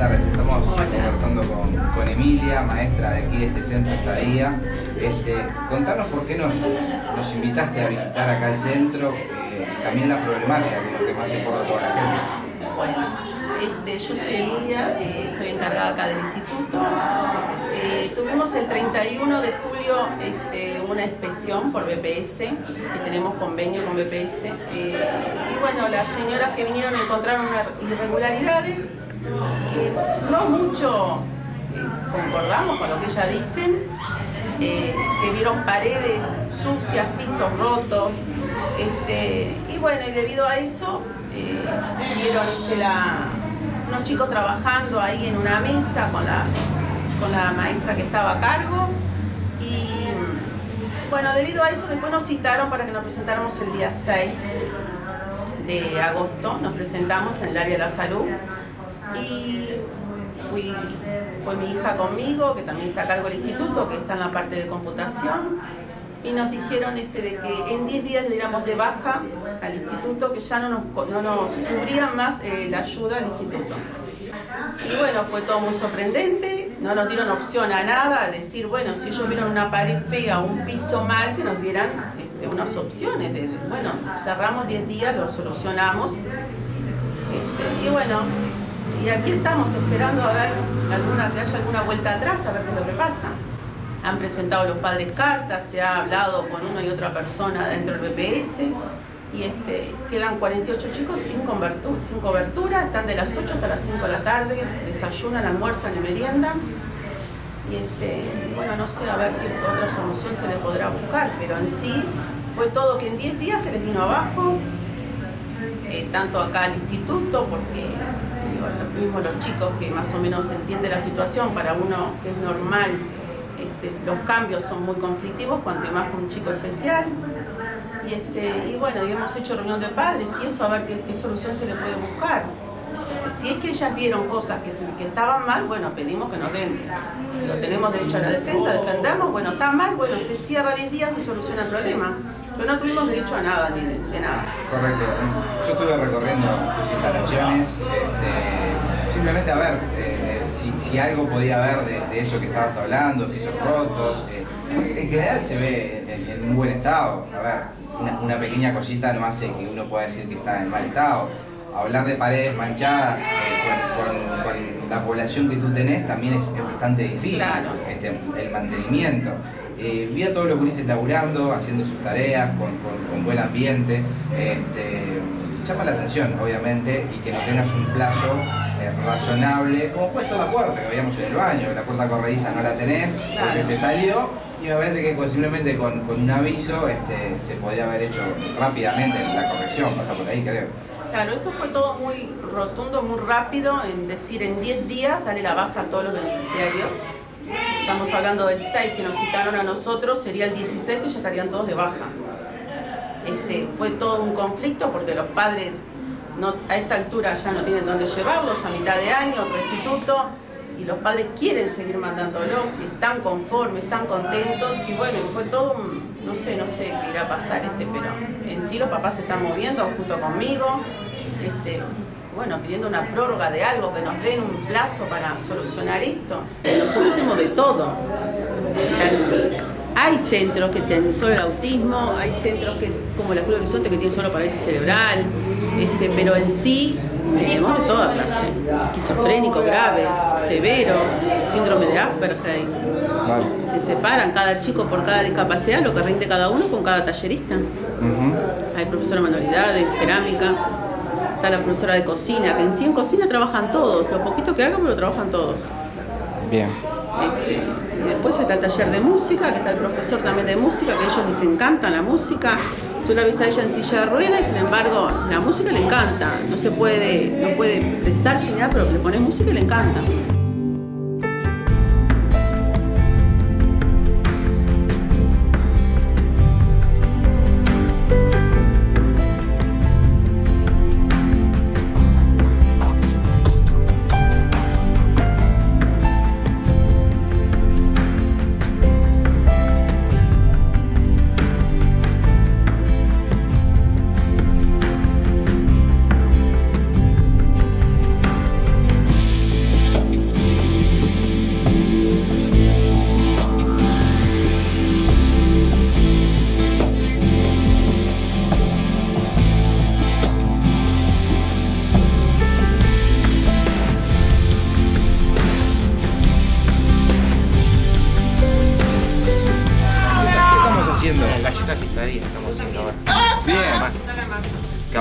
tardes. Estamos conversando con Emilia, maestra de aquí de este centro Estadía. Contanos por qué nos invitaste a visitar acá el centro y también la problemática, que es lo que más importa a toda la gente. Bueno, yo soy Emilia, estoy encargada acá del instituto. Tuvimos el 31 de julio una inspección por BPS, que tenemos convenio con BPS. Y bueno, las señoras que vinieron encontraron irregularidades. No mucho concordamos con lo que ellas dicen, que vieron paredes sucias, pisos rotos, y bueno, y debido a eso vieron unos chicos trabajando ahí en una mesa con la maestra que estaba a cargo, y bueno, debido a eso después nos citaron para que nos presentáramos el día 6 de agosto, nos presentamos en el área de la salud. Y fue mi hija conmigo, que también está a cargo del instituto, que está en la parte de computación, y nos dijeron de que en 10 días le diéramos de baja al instituto, que ya no nos cubría más la ayuda al instituto. Y bueno, fue todo muy sorprendente, no nos dieron opción a nada, a decir, bueno, si ellos vieron una pared fea o un piso mal, que nos dieran unas opciones. Bueno, cerramos 10 días, lo solucionamos, y bueno, y aquí estamos esperando a ver que haya alguna vuelta atrás, a ver qué es lo que pasa. Han presentado los padres cartas, se ha hablado con una y otra persona dentro del BPS, y quedan 48 chicos sin cobertura, están de las 8 hasta las 5 de la tarde, desayunan, almuerzan y meriendan. Y bueno, no sé, a ver qué otra solución se les podrá buscar, pero en sí fue todo que en 10 días se les vino abajo, tanto acá al instituto, porque los chicos que más o menos entienden la situación, para uno que es normal, los cambios son muy conflictivos, cuanto más con un chico especial. Y bueno, y hemos hecho reunión de padres y eso, a ver qué solución se le puede buscar. Si es que ellas vieron cosas que estaban mal, bueno, pedimos que nos den. Lo tenemos derecho a la defensa, defendernos, bueno, está mal, bueno, se cierra 10 días y se soluciona el problema. Pero no tuvimos derecho a nada, ni de nada. Correcto. Yo estuve recorriendo tus instalaciones, simplemente a ver si algo podía haber de eso que estabas hablando, pisos rotos. En general se ve en un buen estado. A ver, una pequeña cosita no hace que uno pueda decir que está en mal estado. Hablar de paredes manchadas con la población que tú tenés también es bastante difícil. Claro. El mantenimiento. Vi a todos los gurises laburando, haciendo sus tareas con buen ambiente. Llama la atención, obviamente, y que no tengas un plazo razonable, como puede ser la puerta que veíamos en el baño. La puerta corrediza no la tenés porque se salió, y me parece que simplemente con un aviso se podría haber hecho rápidamente la corrección. Pasa por ahí, creo. Claro, esto fue todo muy rotundo, muy rápido, en decir, en 10 días darle la baja a todos los beneficiarios. Estamos hablando del 6 que nos citaron a nosotros, sería el 16 que ya estarían todos de baja. Fue todo un conflicto porque los padres a esta altura ya no tienen dónde llevarlos, a mitad de año, otro instituto, y los padres quieren seguir mandándolos, están conformes, están contentos, y bueno, fue todo no sé qué irá a pasar, pero en sí los papás se están moviendo junto conmigo, bueno, pidiendo una prórroga de algo, que nos den un plazo para solucionar esto. Nosotros tenemos de todo. Hay centros que tienen solo el autismo, hay centros que es como la Cruz del Horizonte que tiene solo parálisis cerebral, pero en sí tenemos de toda clase. Esquizofrénicos graves, severos, síndrome de Asperger. Vale. Se separan cada chico por cada discapacidad, lo que rinde cada uno con cada tallerista. Hay profesora de manualidades, cerámica, está la profesora de cocina, que en sí en cocina trabajan todos, lo poquito que hagan, pero trabajan todos. Bien. Y después está el taller de música, que está el profesor también de música, que a ellos les encanta la música. Tú la ves a ella en silla de ruedas y sin embargo la música le encanta. No puede expresarse ni nada, pero le pones música y le encanta.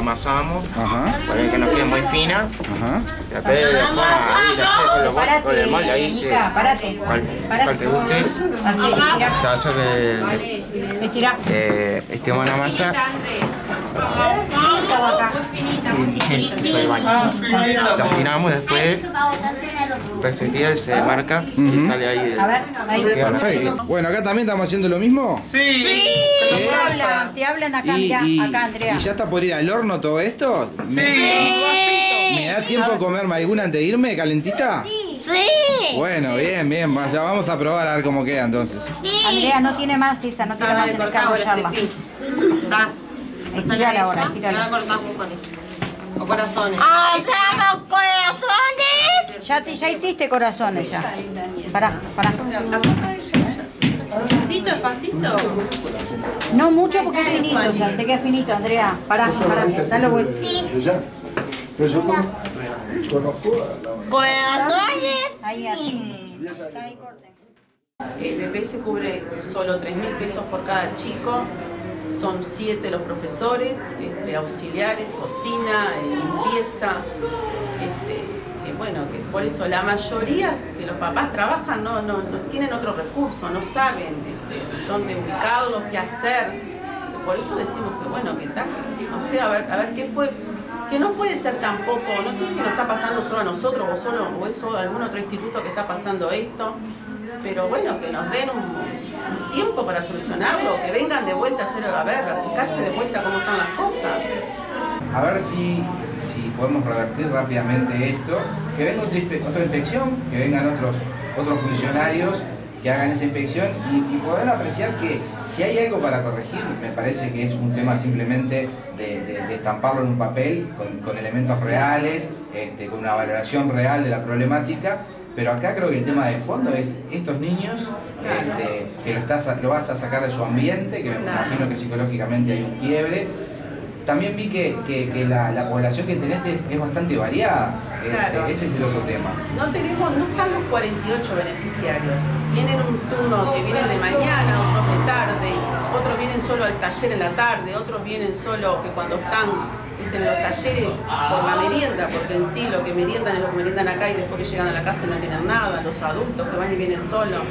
amasamos, Ajá. para que nos quede muy fina. Ajá. Y después de la forma ahí, con el molde ahí, cual te guste. Así, estira. Se hace Estira. estimamos la masa. Sí, del baño. La estiramos después se tira, se marca y sale ahí. A ver, ahí. Perfecto. Bueno, acá también estamos haciendo lo mismo. Sí. Te hablan acá, mirá, acá, Andrea. ¿Y ya está por ir al horno todo esto? Sí. ¿Me da tiempo a comerme alguna antes de irme, calentita? Sí. Bueno, bien, bien. Ya vamos a probar a ver cómo queda entonces. Andrea, no tiene más esa, no tiene más, tenés que arrollarla. Estirala ahora, estirala. Ahora cortamos con esto. O corazones. ¡Hacemos corazones! Ya hiciste corazones ya. Pará. Despacito, despacito. No mucho porque es finito, ya te queda finito, Andrea. Pará, dale vuelta. Corazones. Ahí, así. Está ahí, corte. BPS cubre solo 3.000 pesos por cada chico. Son 7 los profesores, auxiliares, cocina, limpieza. Que bueno, que por eso la mayoría que los papás trabajan no tienen otro recurso, no saben dónde ubicarlos, qué hacer. Por eso decimos que bueno, que tal, no sé, a ver qué fue, que no puede ser tampoco, no sé si nos está pasando solo a nosotros o es algún otro instituto que está pasando esto, pero bueno, que nos den un tiempo para solucionarlo, que vengan de vuelta a fijarse de vuelta cómo están las cosas. A ver si podemos revertir rápidamente esto, que venga otra inspección, que vengan otros funcionarios que hagan esa inspección y podrán apreciar que si hay algo para corregir, me parece que es un tema simplemente de estamparlo en un papel con elementos reales, con una valoración real de la problemática, pero acá creo que el tema de fondo es estos niños, que lo vas a sacar de su ambiente, que me imagino que psicológicamente hay un quiebre. También vi que la población que tenés es bastante variada. Claro. Ese es el otro tema. No están los 48 beneficiarios. Tienen un turno que vienen de mañana, otros de tarde, otros vienen solo al taller en la tarde, otros vienen solo que cuando están en los talleres por la merienda, porque en sí lo que meriendan es lo que meriendan acá y después que llegan a la casa no tienen nada, los adultos que van y vienen solos.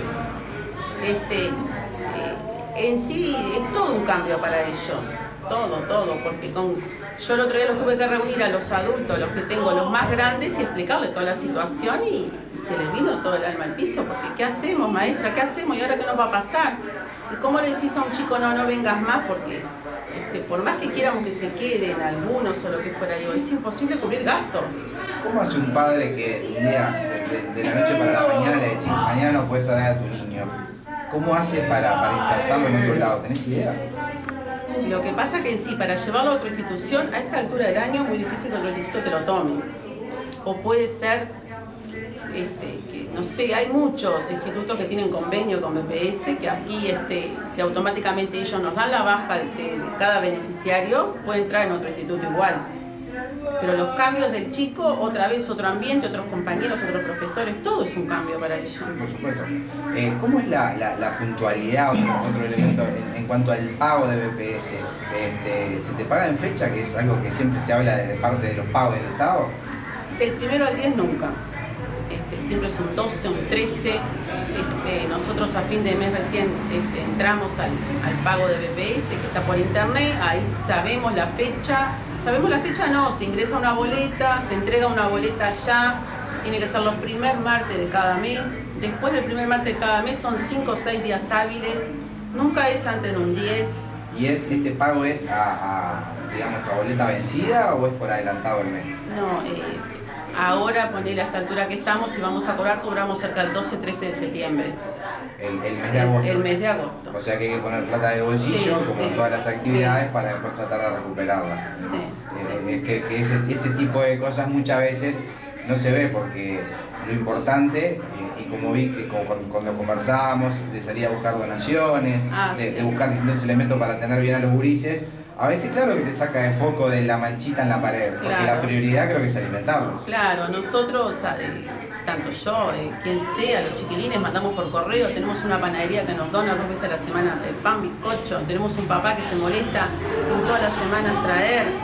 En sí es todo un cambio para ellos. Todo, porque yo el otro día los tuve que reunir a los adultos, los que tengo, los más grandes, y explicarles toda la situación y se les vino todo el alma al piso, porque ¿qué hacemos, maestra? ¿Qué hacemos? ¿Y ahora qué nos va a pasar? ¿Y cómo le decís a un chico no vengas más? Porque por más que quieramos que se queden algunos o lo que fuera, es imposible cubrir gastos. ¿Cómo hace un padre que un día, de la noche para la mañana, le decís, mañana no puedes traer a tu niño? ¿Cómo hace para insertarlo en otro lado? ¿Tenés idea? Lo que pasa que en sí, para llevarlo a otra institución, a esta altura del año es muy difícil que otro instituto te lo tome. O puede ser, que no sé, hay muchos institutos que tienen convenio con BPS, que aquí si automáticamente ellos nos dan la baja de cada beneficiario, puede entrar en otro instituto igual. Pero los cambios del chico, otra vez otro ambiente, otros compañeros, otros profesores, todo es un cambio para ellos. Por supuesto. ¿Cómo es la puntualidad, otro elemento, en cuanto al pago de BPS? ¿Se te paga en fecha, que es algo que siempre se habla de parte de los pagos del Estado? Del 1 al 10 nunca. Siempre es un 12, un 13. Nosotros a fin de mes recién entramos al pago de BPS, que está por internet, ahí sabemos la fecha. Sabemos la fecha, no, se ingresa una boleta, se entrega una boleta ya, tiene que ser los primer martes de cada mes. Después del primer martes de cada mes son 5 o 6 días hábiles, nunca es antes de un 10. ¿Y este pago es digamos, a boleta vencida o es por adelantado el mes? No, ahora ponele a esta altura que estamos y vamos a cobramos cerca del 12-13 de septiembre. El mes de agosto. El mes de agosto. O sea que hay que poner plata del bolsillo, como en todas las actividades, para después tratar de recuperarla. Sí. Es que ese tipo de cosas muchas veces no se ve, porque lo importante, y como vi que cuando conversábamos, de salir a buscar donaciones, de buscar distintos elementos para tener bien a los gurises, a veces claro que te saca de foco de la manchita en la pared, porque la prioridad creo que es alimentarlos. Claro, nosotros, tanto yo, quien sea, los chiquilines, mandamos por correo, tenemos una panadería que nos dona 2 veces a la semana el pan, bizcocho, tenemos un papá que se molesta en todas las semanas traer,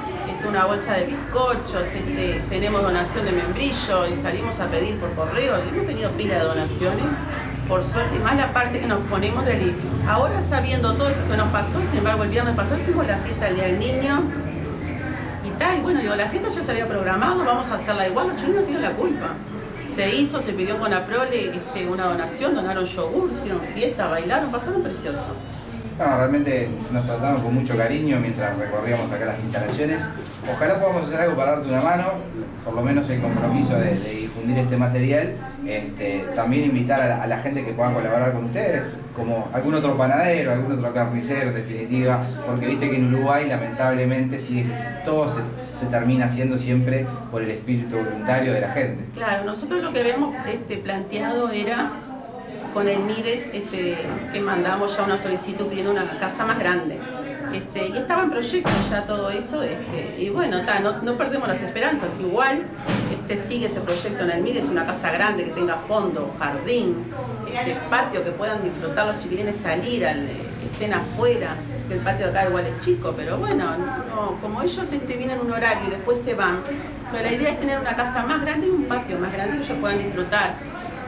una bolsa de bizcochos, tenemos donación de membrillo y salimos a pedir por correo. Hemos tenido pila de donaciones, por suerte, y más la parte que nos ponemos de alivio. Ahora sabiendo todo esto que nos pasó, sin embargo el viernes pasado hicimos la fiesta del Día del Niño y bueno, digo, la fiesta ya se había programado, vamos a hacerla igual, los niños no tienen la culpa. Se hizo, se pidió con APROLE una donación, donaron yogur, hicieron fiesta, bailaron, pasaron precioso. No, realmente nos trataron con mucho cariño mientras recorríamos acá las instalaciones. Ojalá podamos hacer algo para darte una mano, por lo menos el compromiso de difundir este material. También invitar a la gente que pueda colaborar con ustedes, como algún otro panadero, algún otro carnicero, en definitiva, porque viste que en Uruguay lamentablemente todo se termina haciendo siempre por el espíritu voluntario de la gente. Claro, nosotros lo que habíamos planteado era con el MIDES que mandamos ya una solicitud pidiendo una casa más grande. Y estaba en proyecto ya todo eso, y bueno, no perdemos las esperanzas, igual sigue ese proyecto en el MIDES, una casa grande que tenga fondo, jardín, patio que puedan disfrutar los chiquilines, salir, que estén afuera, que el patio de acá igual es chico, pero bueno, como ellos vienen un horario y después se van, pero la idea es tener una casa más grande y un patio más grande que ellos puedan disfrutar.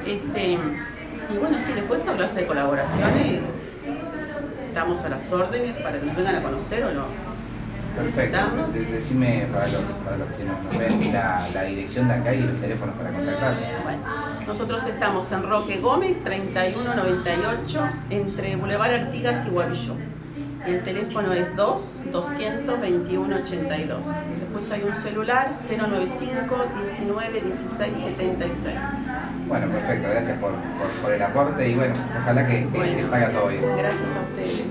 Y bueno, sí, después esta clase de colaboraciones, estamos a las órdenes para que nos vengan a conocer o no. Perfecto, decime para los que nos ven la dirección de acá y los teléfonos para contactarte. Bueno, nosotros estamos en Roque Gómez, 3198, entre Boulevard Artigas y Guavilló. Y el teléfono es 2-200-2182. Después hay un celular 095-19-16-76. Bueno, perfecto, gracias por el aporte y bueno, ojalá que salga todo bien. Gracias a ustedes.